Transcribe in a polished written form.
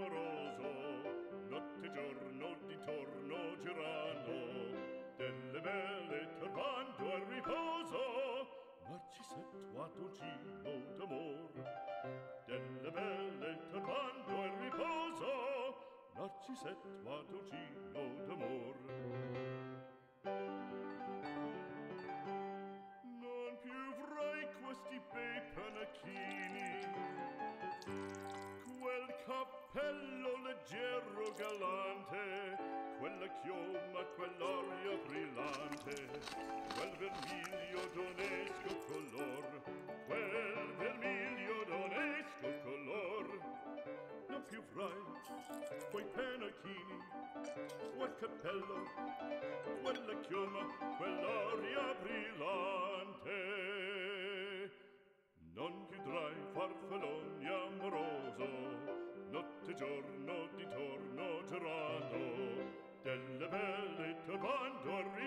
amoroso, notte e giorno di torno girando, delle belle turbando al riposo, Narcisetto Adolgino d'amor, delle belle turbando al riposo, Narcisetto Adolgino d'amor. Non più avrai questi bei panacchini, quel cappello leggero galante, quella chioma, quell'aria brillante, quel vermiglio d'onesco color, quel vermiglio d'onesco color. Non più avrai quei pennacchini, quel cappello, quella chioma, quell'aria brillante.